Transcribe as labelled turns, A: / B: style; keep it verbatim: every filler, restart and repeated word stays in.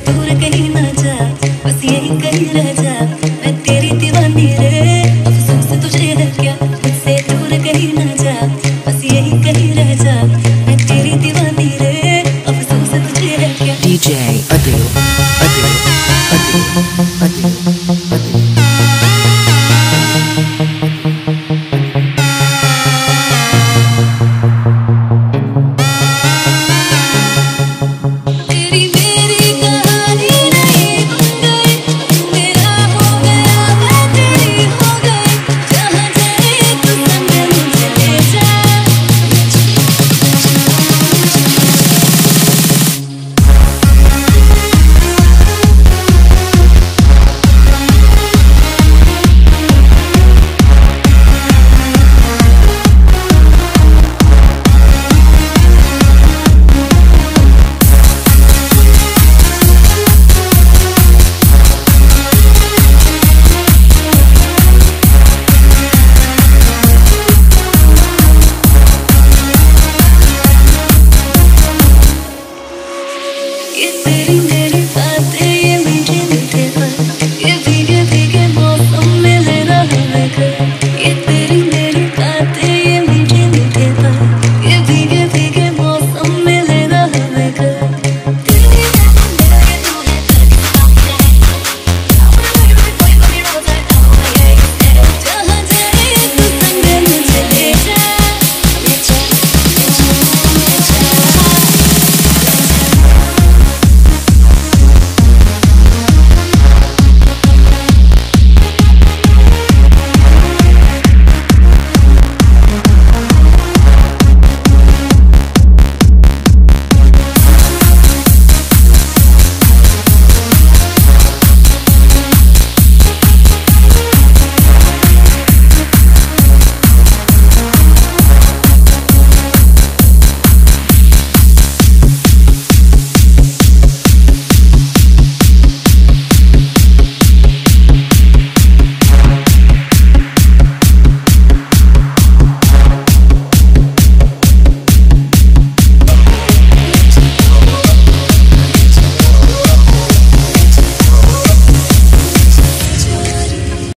A: दूर कहीं ना जा, बस यही कहीं रह जा, मैं तेरी दीवानी रे। अफसोस तुझे है क्या, मुझसे दूर कहीं ना जा, बस यही कहीं रह जा, मैं तेरी दीवानी रे। अफसोस तुझे है क्या।
B: D J Adil, Adil, Adil, Adil, Adil.
A: ये तेरी